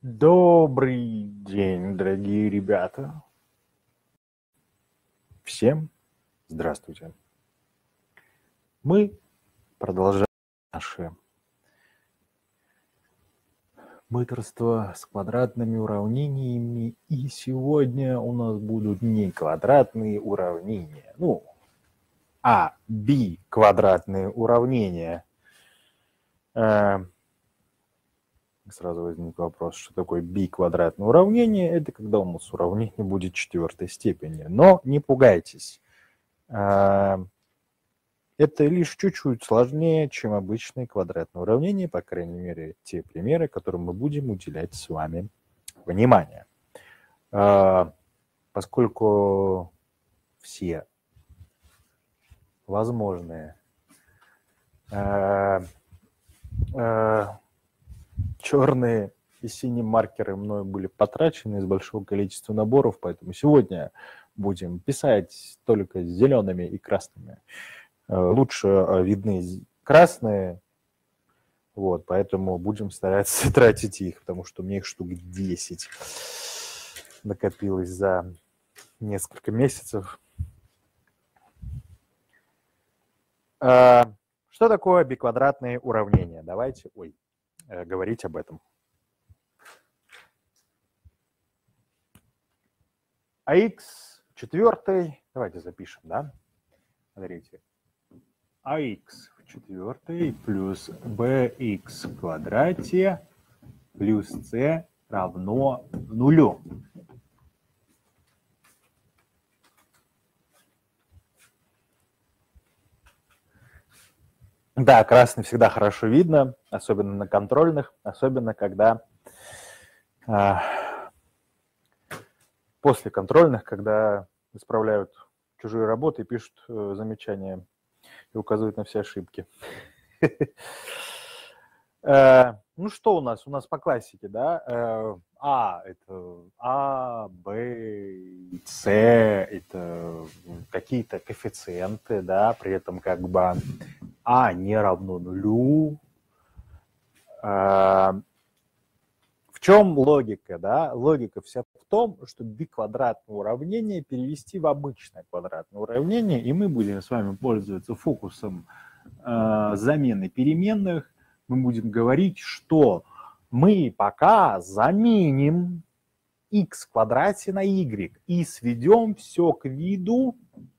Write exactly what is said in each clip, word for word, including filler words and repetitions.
Добрый день, дорогие ребята. Всем здравствуйте. Мы продолжаем наше мыторство с квадратными уравнениями. И сегодня у нас будут не квадратные уравнения, ну, а би-квадратные уравнения. Сразу возник вопрос, что такое би-квадратное уравнение. Это когда у нас уравнение будет четвертой степени. Но не пугайтесь. Это лишь чуть-чуть сложнее, чем обычные квадратные уравнения, по крайней мере, те примеры, которым мы будем уделять с вами внимание. Поскольку все возможные черные и синие маркеры мною были потрачены из большого количества наборов, поэтому сегодня будем писать только зелеными и красными. Лучше видны красные, вот, поэтому будем стараться тратить их, потому что у меня их штук десять накопилось за несколько месяцев. Что такое биквадратные уравнения? Давайте, ой, говорить об этом. АХ четвертый, давайте запишем, да? Смотрите. АХ в четвертой плюс bx в квадрате плюс c равно нулю. Да, красный всегда хорошо видно, особенно на контрольных, особенно когда а, после контрольных, когда исправляют чужие работы и пишут э, замечания и указывают на все ошибки. Ну что у нас? У нас по классике, да? А, это А, Б, С, это какие-то коэффициенты, да, при этом как бы А не равно нулю. В чем логика, да? Логика вся в том, что биквадратное уравнение перевести в обычное квадратное уравнение, и мы будем с вами пользоваться фокусом э, замены переменных. Мы будем говорить, что мы пока заменим x в квадрате на y и сведем все к виду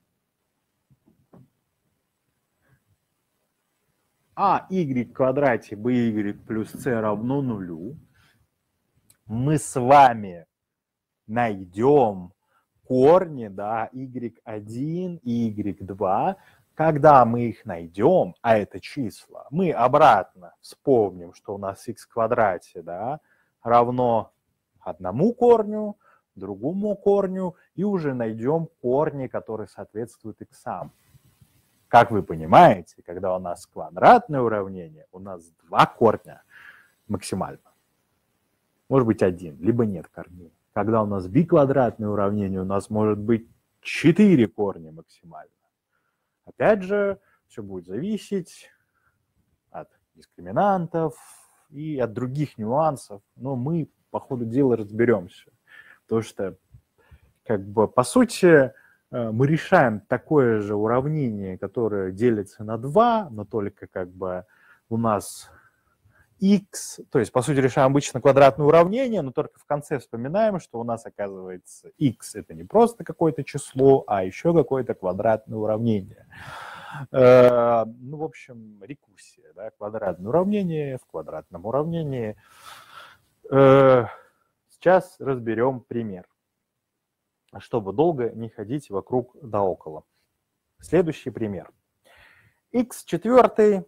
а y в квадрате by плюс c равно нулю. Мы с вами найдем корни, да, y один и y два. Когда мы их найдем, а это числа, мы обратно вспомним, что у нас x в квадрате, да, равно одному корню, другому корню, и уже найдем корни, которые соответствуют x. Как вы понимаете, когда у нас квадратное уравнение, у нас два корня максимально. Может быть один, либо нет корней. Когда у нас биквадратное уравнение, у нас может быть четыре корня максимально. Опять же, все будет зависеть от дискриминантов и от других нюансов, но мы по ходу дела разберемся. Потому что, как бы, по сути, мы решаем такое же уравнение, которое делится на два, но только как бы у нас x, то есть, по сути, решаем обычно квадратное уравнение, но только в конце вспоминаем, что у нас, оказывается, x – это не просто какое-то число, а еще какое-то квадратное уравнение. Э, ну, в общем, рекурсия, да, квадратное уравнение в квадратном уравнении. Э, сейчас разберем пример, чтобы долго не ходить вокруг да около. Следующий пример. X четвертый.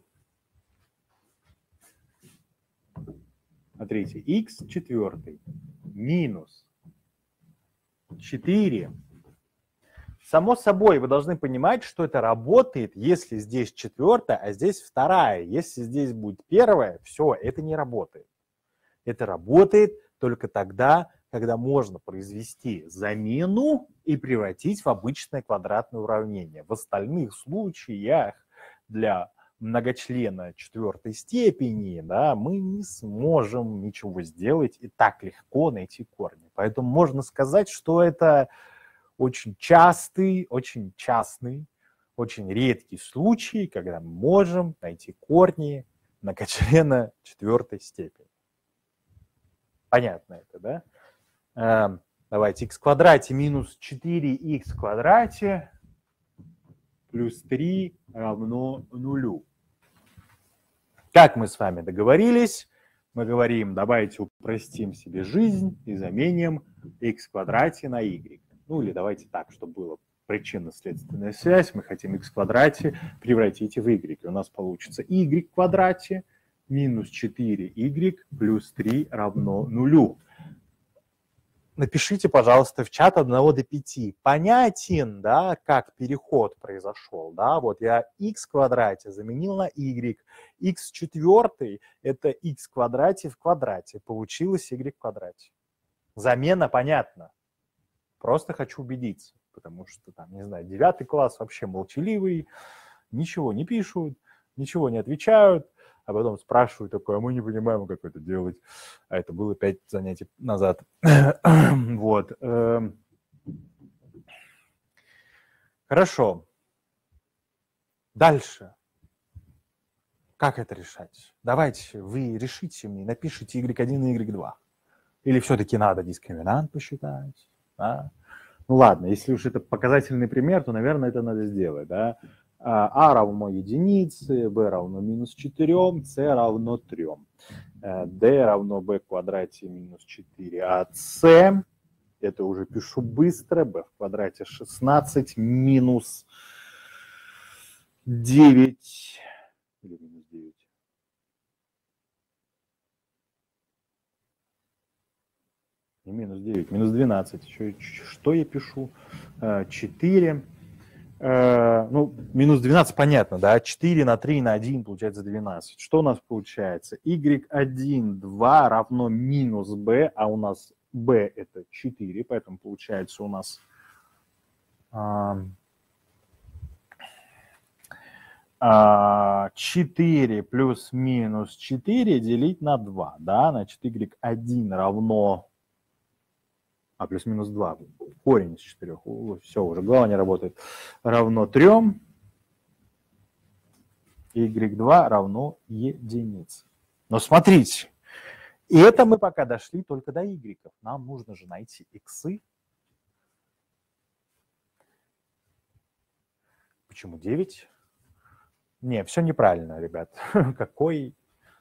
Смотрите, x четвертый минус четыре. Само собой, вы должны понимать, что это работает, если здесь четвертая, а здесь вторая. Если здесь будет первая, все, это не работает. Это работает только тогда, когда можно произвести замену и превратить в обычное квадратное уравнение. В остальных случаях для многочлена четвертой степени, да, мы не сможем ничего сделать и так легко найти корни. Поэтому можно сказать, что это очень частый, очень частный, очень редкий случай, когда мы можем найти корни многочлена четвертой степени. Понятно это, да? Э, давайте х в квадрате минус четыре х в квадрате плюс три равно нулю. Как мы с вами договорились, мы говорим, давайте упростим себе жизнь и заменим х в квадрате на y. Ну или давайте так, чтобы было причинно-следственная связь, мы хотим х в квадрате превратить в y. И у нас получится y в квадрате минус четыре y плюс три равно нулю. Напишите, пожалуйста, в чат от одного до пяти. Понятен, да, как переход произошел, да, вот я х в квадрате заменил на y, х в четвертой это х в квадрате в квадрате, получилось y в квадрате. Замена понятна, просто хочу убедиться, потому что, там, не знаю, девятый класс вообще молчаливый, ничего не пишут, ничего не отвечают, а потом спрашивают такое, а мы не понимаем, как это делать. А это было пять занятий назад. Вот. Хорошо. Дальше. Как это решать? Давайте вы решите мне, напишите y один и y два. Или все-таки надо дискриминант посчитать? Да? Ну ладно, если уж это показательный пример, то, наверное, это надо сделать, да? А равно единице, b равно минус четырем, c равно трем. d равно b в квадрате минус четыре, а c, это уже пишу быстро, b в квадрате шестнадцать минус девять, или минус девять. Не минус девять, минус двенадцать. Что я пишу? четыре. Ну, минус двенадцать понятно, да, четыре на три на один получается двенадцать. Что у нас получается? y один, два равно минус b, а у нас b это четыре, поэтому получается у нас четыре плюс минус четыре делить на два, да, значит y один равно... А, плюс-минус два, корень из четырех, все, уже голова не работает, равно трем, y два равно единице. Но смотрите, и это мы пока дошли только до y. Нам нужно же найти иксы. Почему девять? Не, все неправильно, ребят. Какой?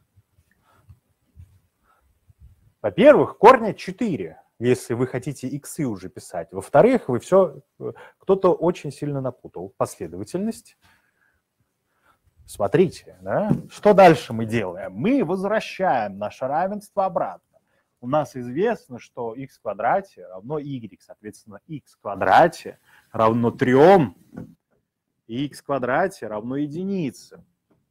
Во-первых, корня четыре. Если вы хотите иксы уже писать. Во-вторых, вы все, кто-то очень сильно напутал последовательность. Смотрите, да? Что дальше мы делаем? Мы возвращаем наше равенство обратно. У нас известно, что х в квадрате равно y, соответственно, х в квадрате равно трем, и х в квадрате равно единице.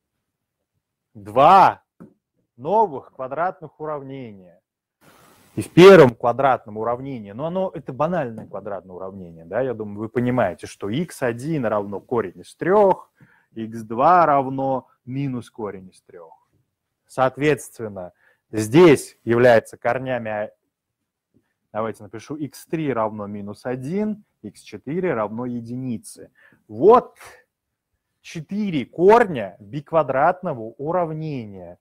Два новых квадратных уравнения. И в первом квадратном уравнении, ну оно, это банальное квадратное уравнение, да, я думаю, вы понимаете, что х один равно корень из трех, х два равно минус корень из трех. Соответственно, здесь является корнями, давайте напишу, х три равно минус один, х четыре равно единице. Вот четыре корня биквадратного уравнения.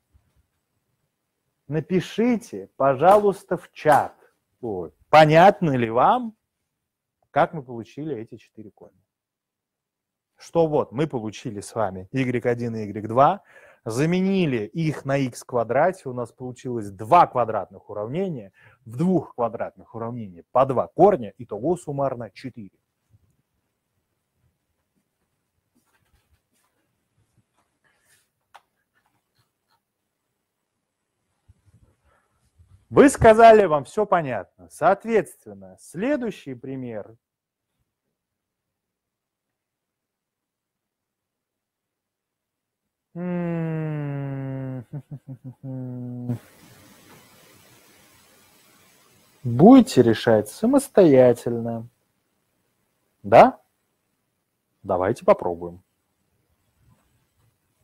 Напишите, пожалуйста, в чат, вот, понятно ли вам, как мы получили эти четыре корня. Что вот мы получили с вами y один и y два, заменили их на х в квадрате, у нас получилось два квадратных уравнения, в двух квадратных уравнениях по два корня, итого суммарно четыре. Вы сказали, вам все понятно. Соответственно, следующий пример. Будете решать самостоятельно. Да? Давайте попробуем.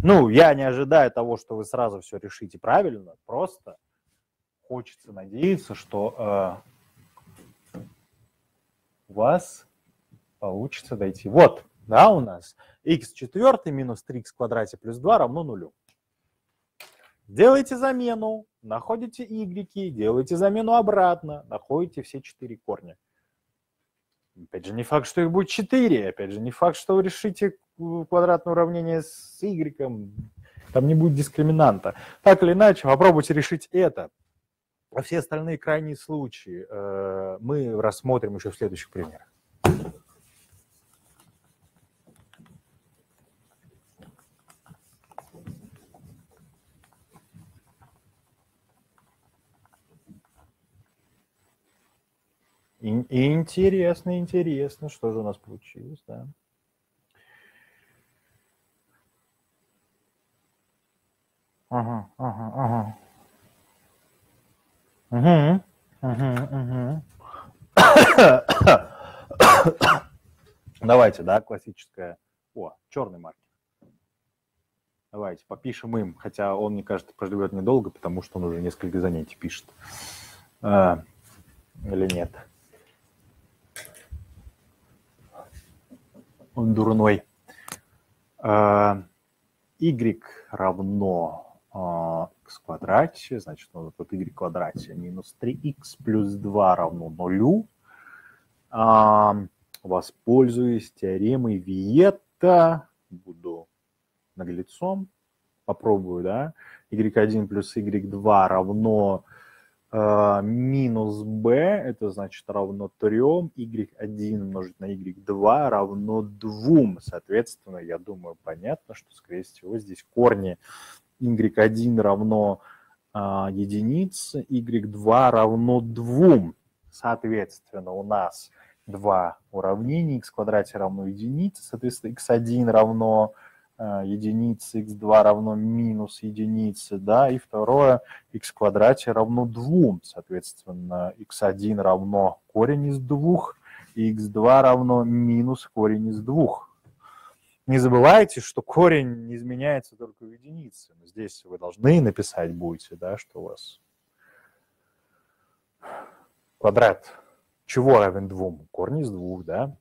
Ну, я не ожидаю того, что вы сразу все решите правильно, просто хочется надеяться, что э, у вас получится дойти. Вот, да, у нас х четвертый минус три х в квадрате плюс два равно нулю. Делаете замену, находите y, делаете замену обратно, находите все четыре корня. Опять же, не факт, что их будет четыре, опять же, не факт, что вы решите квадратное уравнение с y, там не будет дискриминанта. Так или иначе, попробуйте решить это. А все остальные крайние случаи э, мы рассмотрим еще в следующих примерах. И, и интересно, интересно, что же у нас получилось, да. Ага, ага, ага. Угу, угу, угу. Давайте, да, классическая. О, черный маркер. Давайте попишем им, хотя он, мне кажется, проживет недолго, потому что он уже несколько занятий пишет. А, или нет? Он дурной. А, y равно а, x в квадрате, значит, вот тут y в квадрате минус три х плюс два равно нулю. А, воспользуюсь теоремой Виетта, буду наглецом, попробую, да, y один плюс y два равно э, минус b, это значит равно три, y один умножить на y два равно два, соответственно, я думаю, понятно, что, скорее всего, здесь корни y один равно э, единице, y два равно два, соответственно, у нас два уравнения, x в квадрате равно единице, соответственно, x один равно э, единице, x два равно минус единице, да, и второе, x в квадрате равно два, соответственно, x один равно корень из двух, и x два равно минус корень из двух. Не забывайте, что корень не изменяется только в единице. Здесь вы должны написать будете, да, что у вас квадрат чего равен двум? Корень из двух, да?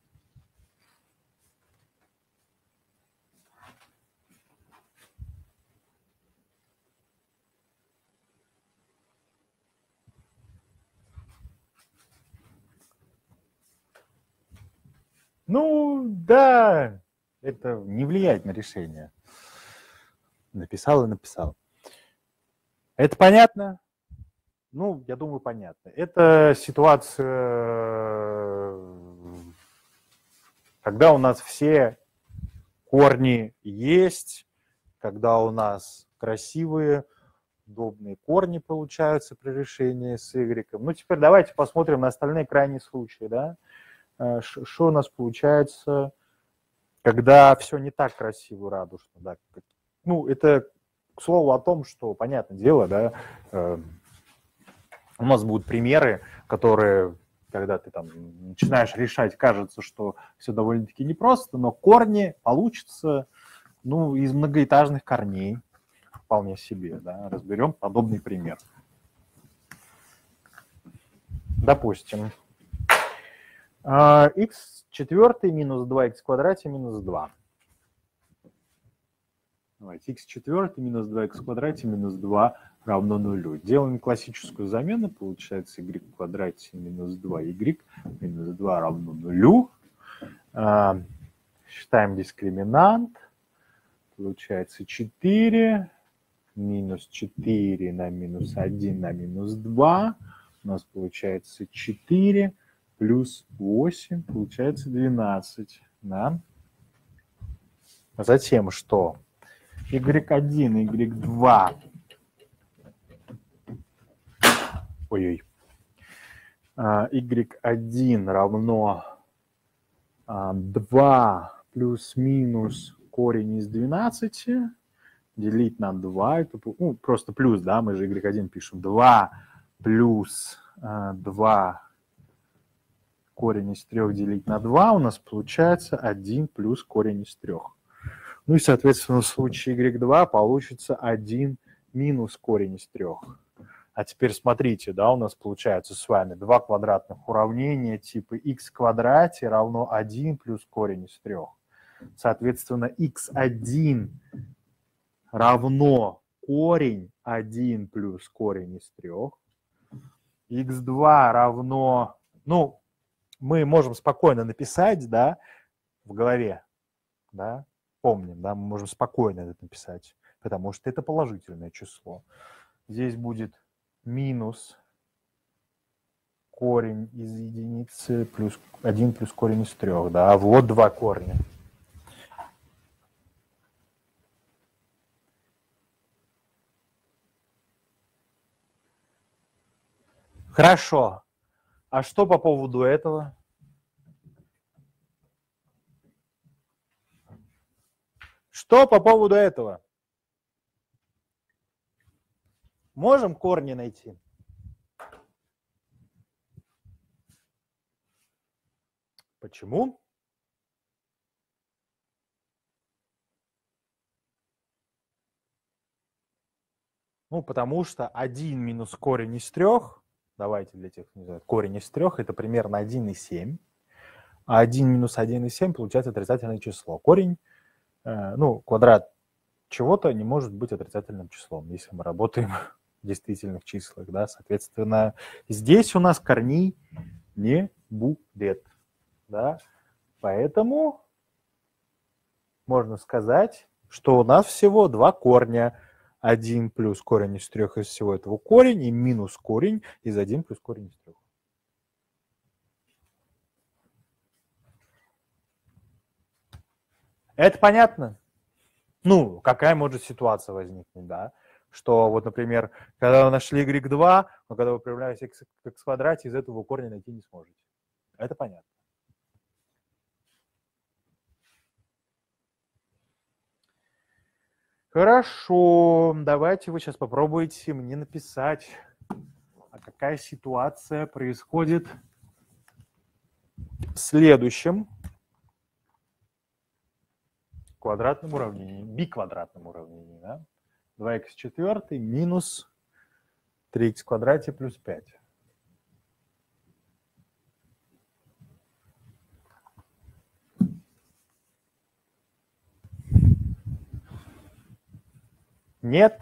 Ну, да, это не влияет на решение. Написал и написал. Это понятно? Ну, я думаю, понятно. Это ситуация, когда у нас все корни есть, когда у нас красивые, удобные корни получаются при решении с y. Ну, теперь давайте посмотрим на остальные крайние случаи, да? Что у нас получается, когда все не так красиво, радужно, да? Ну, это к слову о том, что, понятное дело, да, э, у нас будут примеры, которые, когда ты там начинаешь решать, кажется, что все довольно-таки непросто, но корни получатся, ну, из многоэтажных корней, вполне себе, да. Разберем подобный пример. Допустим, x четвертый минус два х в квадрате минус два. Давайте, x четвертый минус два х в квадрате минус два равно нулю. Делаем классическую замену, получается y в квадрате минус два y минус два равно нулю. Считаем дискриминант. Получается четыре минус четыре на минус один на минус два. У нас получается четыре плюс восемь, получается двенадцать. Да? Затем что? y один, y два. Ой-ой. y один равно два плюс-минус корень из двенадцати. Делить на два. Это, ну, просто плюс, да, мы же y один пишем. два плюс два корень из трех делить на два. У нас получается один плюс корень из трех. Ну и, соответственно, в случае y два получится один минус корень из трех. А теперь смотрите, да, у нас получается с вами два квадратных уравнения типа x в квадрате равно один плюс корень из трех. Соответственно, икс один равно корень один плюс корень из трех. икс два равно, ну, мы можем спокойно написать, да, в голове, да, помним, да, мы можем спокойно это написать, потому что это положительное число. Здесь будет минус корень из единицы плюс один плюс корень из трех, да, а вот два корня. Хорошо. А что по поводу этого? Что по поводу этого? Можем корни найти? Почему? Ну, потому что один минус корень из трех, давайте для тех, кто не знает, корень из трех, это примерно один и семь. А один минус один и семь получается отрицательное число. Корень, э, ну, квадрат чего-то не может быть отрицательным числом, если мы работаем в действительных числах, да, соответственно, здесь у нас корней не будет, да, поэтому можно сказать, что у нас всего два корня. один плюс корень из трех из всего этого корень и минус корень из один плюс корень из трех. Это понятно? Ну, какая может ситуация возникнуть, да? Что вот, например, когда вы нашли y два, но когда вы проявляете x в квадрате, из этого корня найти не сможете. Это понятно. Хорошо, давайте вы сейчас попробуйте мне написать, а какая ситуация происходит в следующем квадратном уравнении, биквадратном уравнении, да? два икс в четвёртой минус три икс в квадрате плюс пять. Нет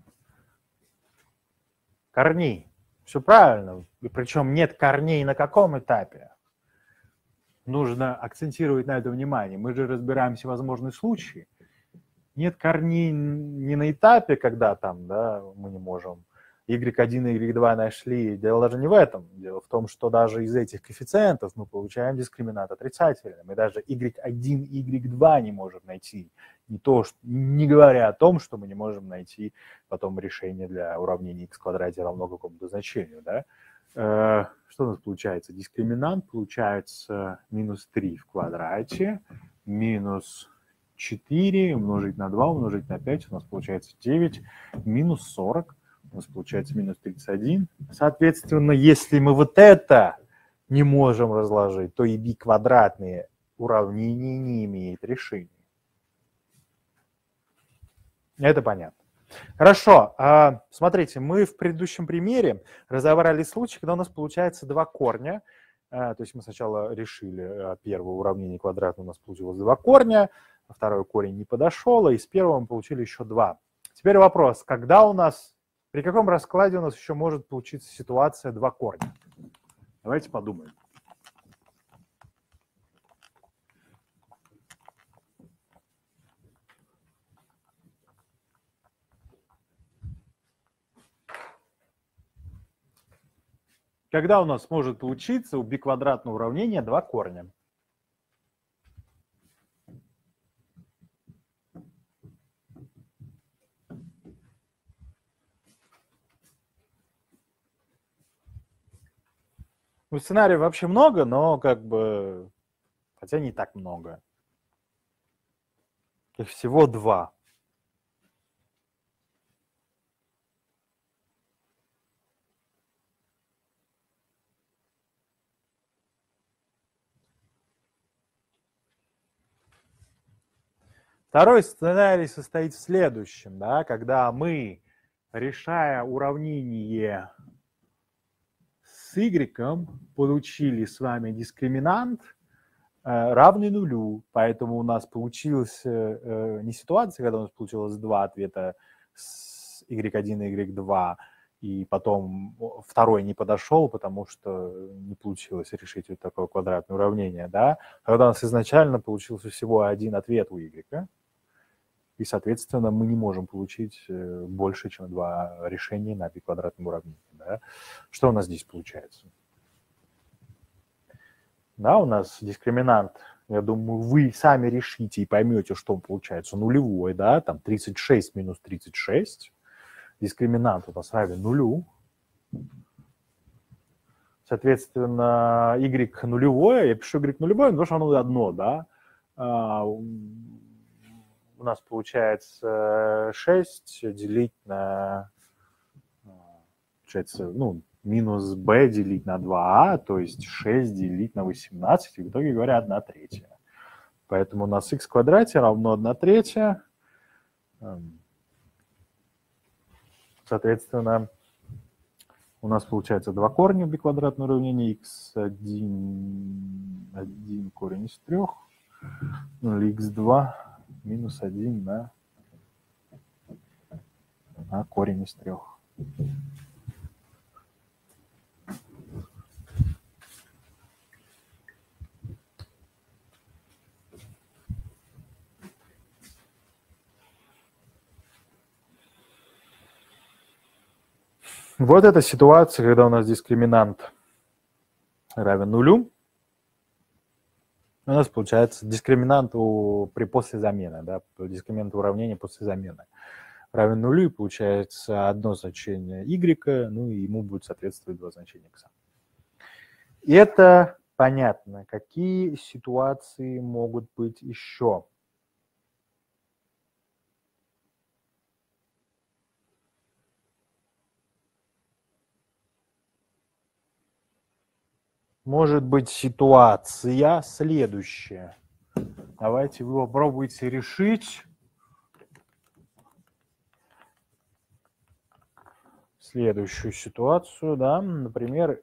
корней. Все правильно. И причем нет корней на каком этапе? Нужно акцентировать на это внимание. Мы же разбираем всевозможные случаи. Нет корней не на этапе, когда там, да, мы не можем y один и y два нашли. Дело даже не в этом. Дело в том, что даже из этих коэффициентов мы получаем дискриминант отрицательный. Мы даже y один и y два не можем найти. Не, то, что, не говоря о том, что мы не можем найти потом решение для уравнения x в квадрате равно какому-то значению. Да? Э, что у нас получается? Дискриминант получается минус три в квадрате, минус четыре умножить на два умножить на пять, у нас получается девять, минус сорок, у нас получается минус тридцать один. Соответственно, если мы вот это не можем разложить, то и биквадратные уравнения не имеют решения. Это понятно. Хорошо, смотрите, мы в предыдущем примере разобрали случай, когда у нас получается два корня. То есть мы сначала решили первое уравнение квадратное, у нас получилось два корня, второй корень не подошел, и из первого мы получили еще два. Теперь вопрос, когда у нас, при каком раскладе у нас еще может получиться ситуация два корня? Давайте подумаем. Когда у нас может получиться у биквадратного уравнения два корня? Ну, сценариев вообще много, но как бы, хотя не так много. Их всего два. Второй сценарий состоит в следующем, да, когда мы, решая уравнение с y, получили с вами дискриминант э, равный нулю, поэтому у нас получилась э, не ситуация, когда у нас получилось два ответа с y один и y два, и потом второй не подошел, потому что не получилось решить вот такое квадратное уравнение, да, когда у нас изначально получился всего один ответ у y, и, соответственно, мы не можем получить больше, чем два решения на квадратном уравнении. Да? Что у нас здесь получается? Да, у нас дискриминант, я думаю, вы сами решите и поймете, что он получается нулевой, да, там тридцать шесть минус тридцать шесть. Дискриминант у нас равен нулю. Соответственно, y нулевое, я пишу y нулевое, потому что оно одно, да. У нас получается шесть делить на, получается, ну, минус b делить на два а, то есть шесть делить на восемнадцать, и в итоге говоря одна третья. Поэтому у нас x в квадрате равно одна третья. Соответственно, у нас получается два корня в биквадратном уравнении, x один, один корень из трех, ну, или икс два минус один на, на корень из трех. Вот эта ситуация, когда у нас дискриминант равен нулю. У нас получается дискриминант у, при после замены, да, дискриминант уравнения после замены равен нулю, и получается одно значение y, ну и ему будет соответствовать два значения x. И это понятно. Какие ситуации могут быть еще? Может быть ситуация следующая. Давайте вы попробуйте решить следующую ситуацию, да, например,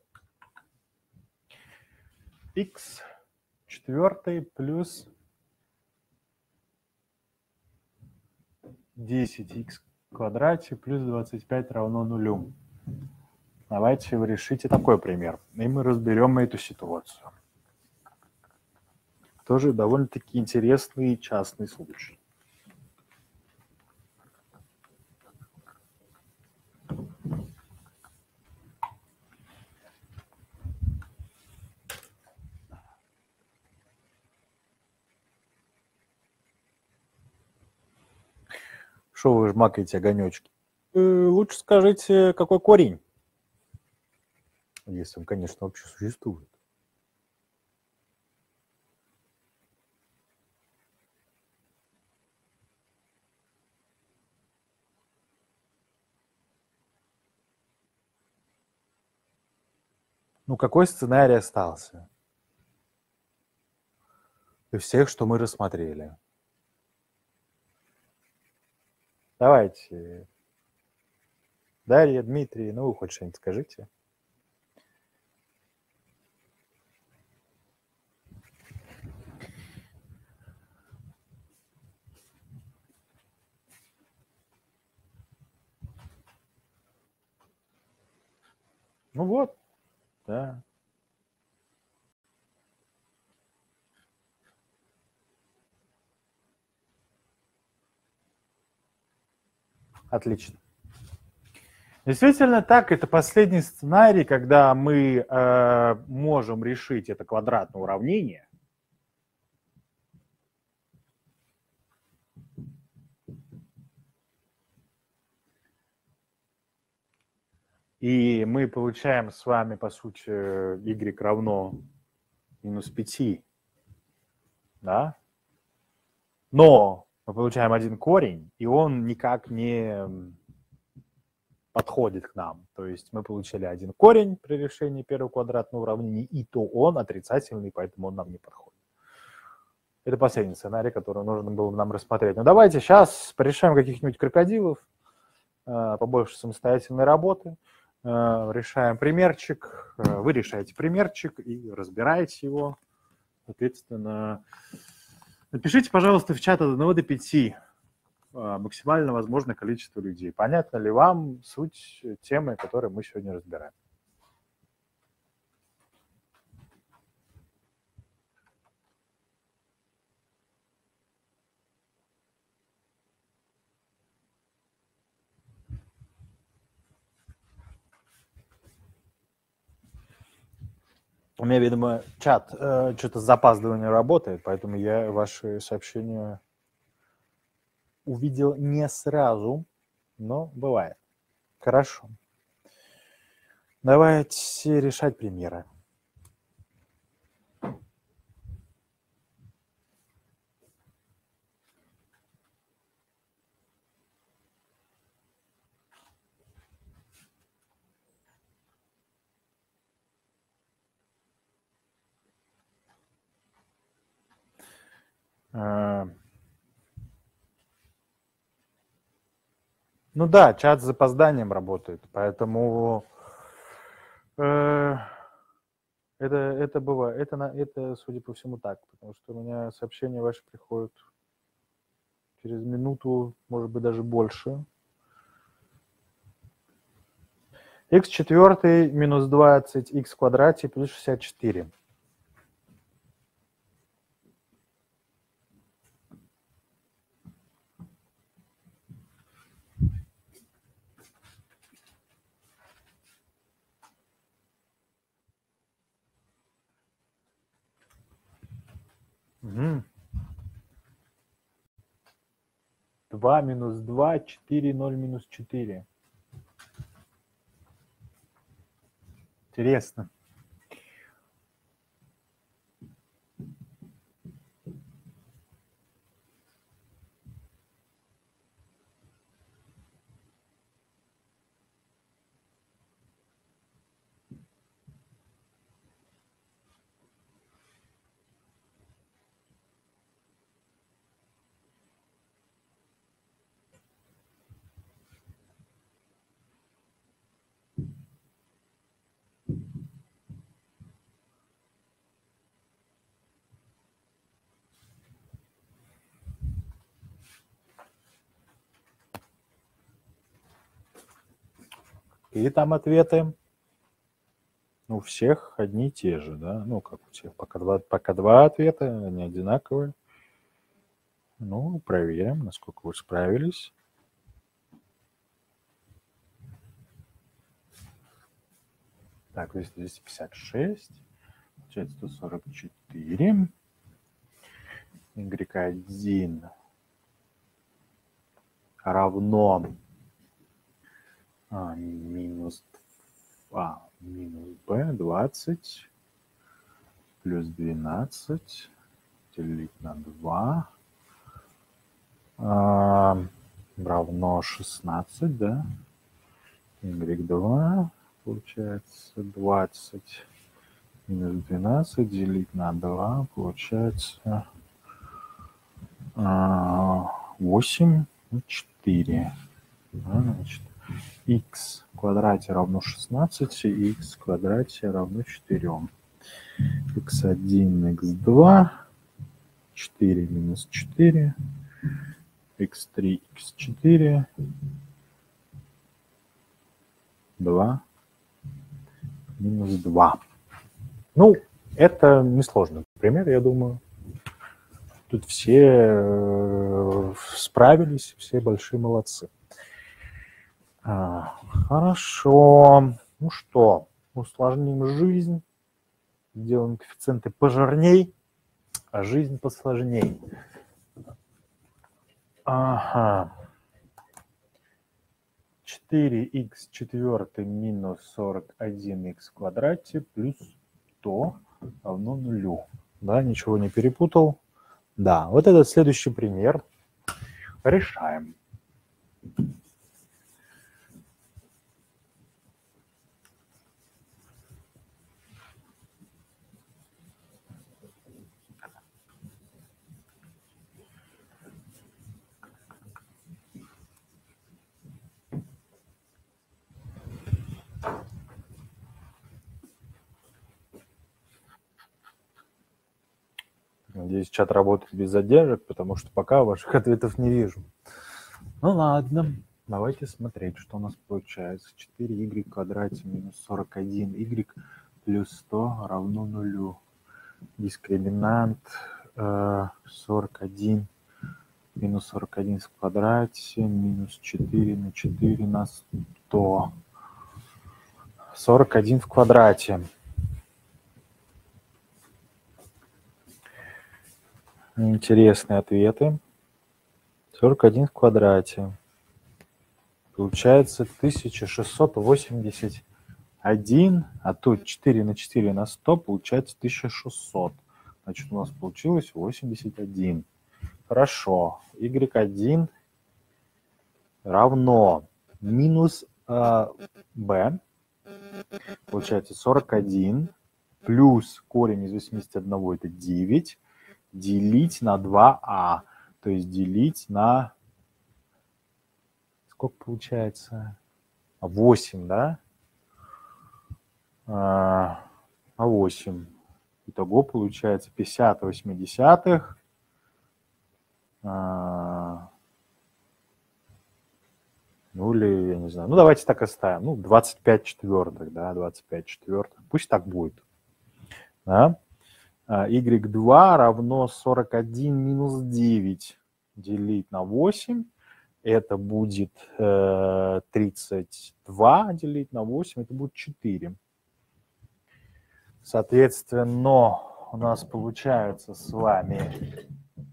x четвертый плюс десять икс в квадрате плюс двадцать пять равно нулю. Давайте вы решите такой пример, и мы разберем эту ситуацию. Тоже довольно-таки интересный частный случай. Что вы жмакаете огонечки? Лучше скажите, какой корень, если он, конечно, вообще существует. Ну, какой сценарий остался? Из всех, что мы рассмотрели. Давайте. Дарья, Дмитрий, ну вы хоть что-нибудь скажите. Ну вот, да. Отлично. Действительно так, это последний сценарий, когда мы э, можем решить это квадратное уравнение. И мы получаем с вами, по сути, y равно минус пять. Да? Но мы получаем один корень, и он никак не подходит к нам. То есть мы получили один корень при решении первого квадратного уравнения, и то он отрицательный, поэтому он нам не подходит. Это последний сценарий, который нужно было бы нам рассмотреть. Но давайте сейчас порешаем каких-нибудь крокодилов, побольше самостоятельной работы. Решаем примерчик. Вы решаете примерчик и разбираете его. Соответственно, напишите, пожалуйста, в чат от одного до пяти максимально возможное количество людей. Понятно ли вам суть темы, которую мы сегодня разбираем? У меня, видимо, чат э, что-то с запаздыванием работает, поэтому я ваши сообщения увидел не сразу, но бывает. Хорошо. Давайте решать примеры. Э, ну да, чат с запозданием работает, поэтому э, это, это бывает. Это, на- это, судя по всему, так, потому что у меня сообщения ваши приходят через минуту, может быть, даже больше. Х четвертый минус двадцать х в квадрате плюс шестьдесят четыре. Угу. два минус два, четыре, ноль минус четыре. Интересно. И там ответы у всех одни и те же, да? Ну, как у всех, пока два, пока два ответа, они одинаковые. Ну, проверим, насколько вы справились. Так, здесь двести пятьдесят шесть, получается сто сорок четыре. Y один равно а, минус, а, минус b двадцать плюс двенадцать делить на два а, равно шестнадцать, да? Y два получается двадцать минус двенадцать делить на два получается восемь, четыре. Значит, х в квадрате равно шестнадцать, и х в квадрате равно четыре. х один, х два, четыре минус четыре, х три, х четыре, два минус два. Ну, это несложный пример, я думаю. Тут все справились, все большие молодцы. А, хорошо. Ну что, усложним жизнь, сделаем коэффициенты пожирней, а жизнь посложней. Ага. четыре х четвертый минус сорок один х в квадрате плюс сто равно нулю. Да, ничего не перепутал. Да, вот этот следующий пример. Решаем. Надеюсь, чат работает без задержек, потому что пока ваших ответов не вижу. Ну ладно, давайте смотреть, что у нас получается. четыре y в квадрате минус сорок один y плюс сто равно нулю. Дискриминант э, сорок один минус сорок один в квадрате минус четыре на четыре на сто. сорок один в квадрате. Интересные ответы. сорок один в квадрате. Получается тысяча шестьсот восемьдесят один, а тут четыре на четыре на сто, получается тысяча шестьсот. Значит, у нас получилось восемьдесят один. Хорошо. y один равно минус э, b. Получается сорок один плюс корень из восьмидесяти одного, это девять, делить на два а. То есть делить на... Сколько получается? восемь, да? На восемь. Итого получается пятьдесят восьмидесятых. Ну или, я не знаю, ну давайте так оставим. Ну, двадцать пять четвертых, да, двадцать пять четвертых. Пусть так будет. Да? y два равно сорок один минус девять делить на восемь. Это будет э, тридцать два делить на восемь, это будет четыре. Соответственно, у нас получается с вами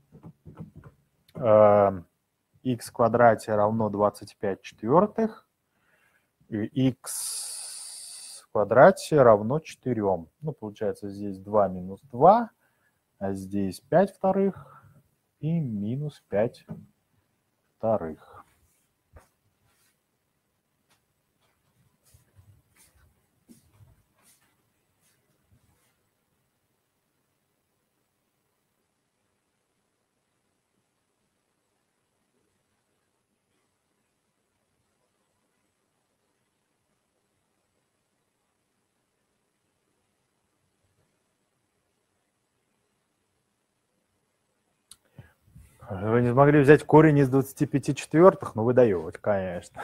э, x в квадрате равно двадцать пять четвертых, и x в квадрате равно четыре. Ну, получается, здесь два минус два, а здесь пять вторых и минус пять вторых. Вы не смогли взять корень из двадцати пяти четвертых? Ну, вы даете, конечно.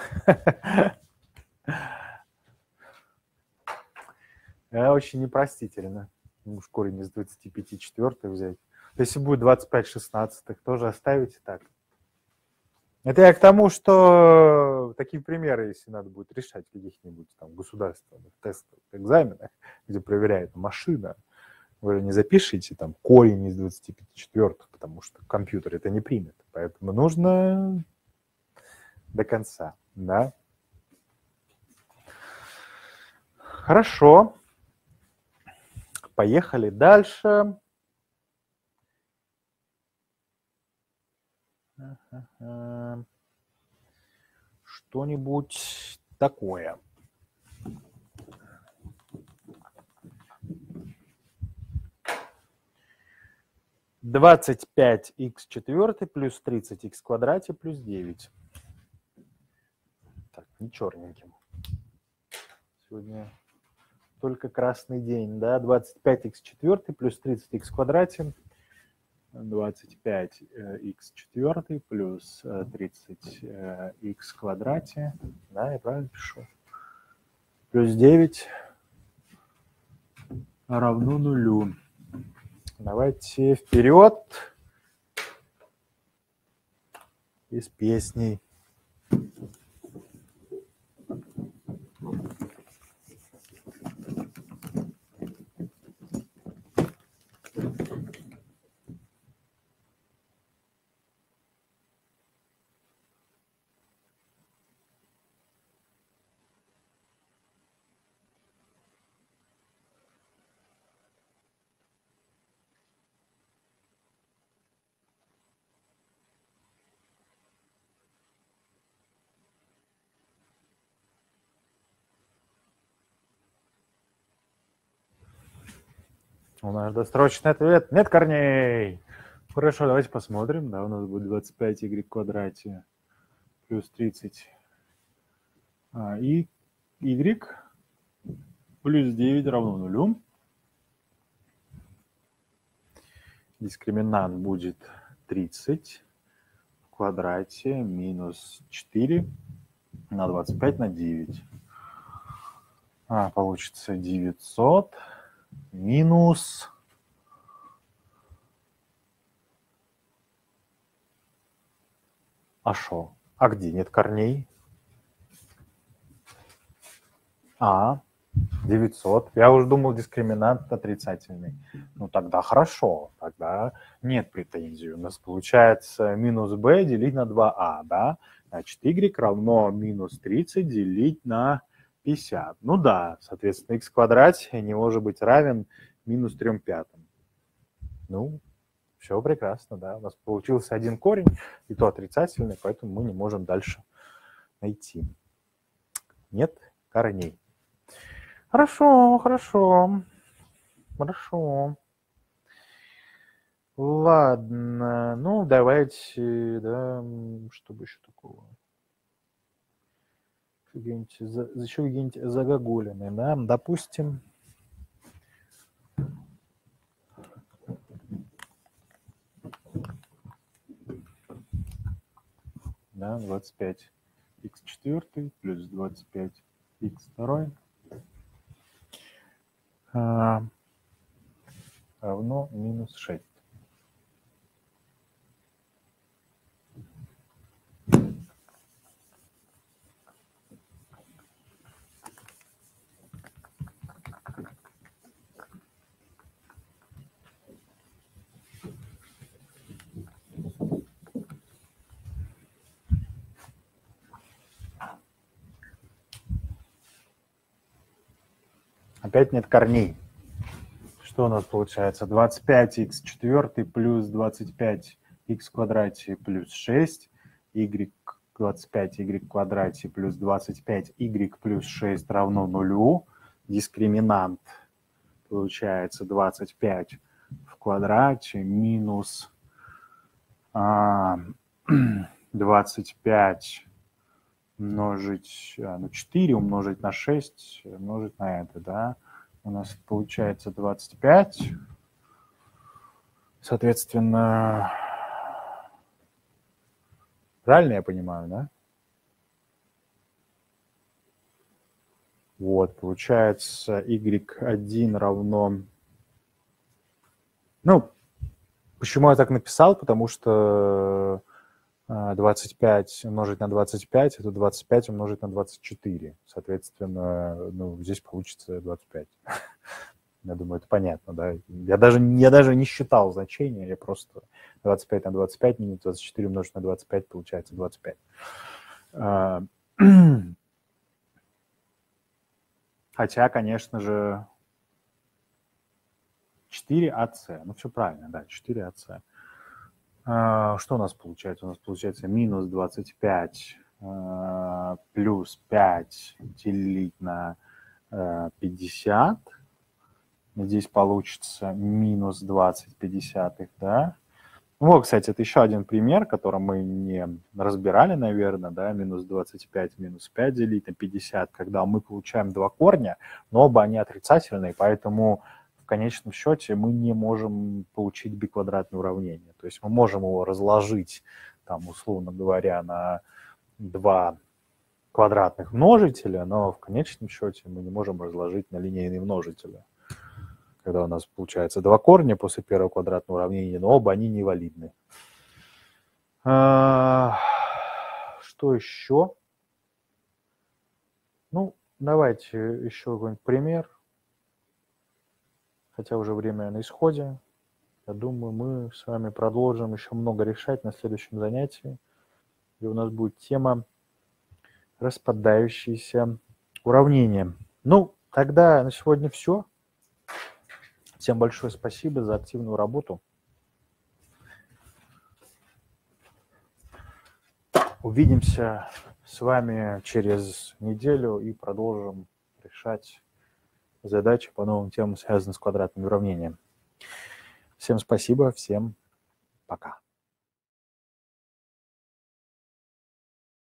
Это очень непростительно. Уж корень из двадцати пяти четвертых взять. Если будет двадцать пять шестнадцатых, тоже оставите так. Это я к тому, что такие примеры, если надо будет решать в каких-нибудь там государственных тестовых экзаменах, где проверяет машина, вы не запишите там корень из двадцати пяти четвертых, потому что компьютер это не примет. Поэтому нужно до конца, да? Хорошо. Поехали дальше. Что-нибудь такое. двадцать пять икс четвертый плюс тридцать икс в квадрате плюс девять. Так, не черненьким. Сегодня только красный день, да? двадцать пять икс четвертый плюс тридцать икс в квадрате. двадцать пять икс четвертый плюс тридцать икс в квадрате. Да, я правильно пишу? Плюс девять равно нулю. Давайте вперед и с песней. У нас досрочный ответ. Нет корней. Хорошо, давайте посмотрим. Да, у нас будет двадцать пять y в квадрате плюс тридцать а, и y плюс девять равно нулю. Дискриминант будет тридцать в квадрате минус четыре на двадцать пять на девять. А, получится девятьсот минус... А шо? А где нет корней? А, девятьсот. Я уже думал, дискриминант отрицательный. Ну, тогда хорошо. Тогда нет претензий. У нас получается минус b делить на два а, да? Значит, y равно минус тридцать делить на пятьдесят. Ну да, соответственно, x в квадрате не может быть равен минус трем пятым. Ну, все прекрасно, да. У нас получился один корень, и то отрицательный, поэтому мы не можем дальше найти. Нет корней. Хорошо, хорошо, хорошо. Ладно, ну давайте, да, чтобы еще такого. Где-нибудь, еще где-нибудь загогулины, да, допустим. Да, двадцать пять икс четыре плюс двадцать пять икс два а, равно минус шесть. Опять нет корней. Что у нас получается? двадцать пять икс четыре плюс двадцать пять икс в квадрате плюс шесть, y двадцать пять y в квадрате плюс двадцать пять y плюс шесть равно нулю. Дискриминант получается двадцать пять в квадрате минус а, двадцать пять умножить на четыре, умножить на шесть, умножить на это, да. У нас получается двадцать пять. Соответственно, правильно я понимаю, да? Вот, получается y один равно... Ну, почему я так написал? Потому что двадцать пять умножить на двадцать пять, это двадцать пять умножить на двадцать четыре. Соответственно, ну, здесь получится двадцать пять. Я думаю, это понятно, да. Я даже, я даже не считал значения, я просто двадцать пять на двадцать пять минус двадцать четыре умножить на двадцать пять, получается двадцать пять. Хотя, конечно же, четыре а цэ. Ну, все правильно, да, четыре а цэ. Что у нас получается? У нас получается минус двадцать пять плюс пять делить на пятьдесят. Здесь получится минус двадцать пятьдесятых, да. Вот, кстати, это еще один пример, который мы не разбирали, наверное, да, минус двадцать пять минус пять делить на пятьдесят, когда мы получаем два корня, но оба они отрицательные, поэтому в конечном счете мы не можем получить биквадратное уравнение. То есть мы можем его разложить, там, условно говоря, на два квадратных множителя, но в конечном счете мы не можем разложить на линейные множители. Когда у нас получается два корня после первого квадратного уравнения, но оба они невалидны. А, что еще? Ну, давайте еще какой-нибудь пример. Хотя уже время на исходе. Я думаю, мы с вами продолжим еще много решать на следующем занятии, где у нас будет тема распадающиеся уравнения. Ну, тогда на сегодня все. Всем большое спасибо за активную работу. Увидимся с вами через неделю и продолжим решать задачи по новым темам, связанным с квадратными уравнениями. Всем спасибо, всем пока.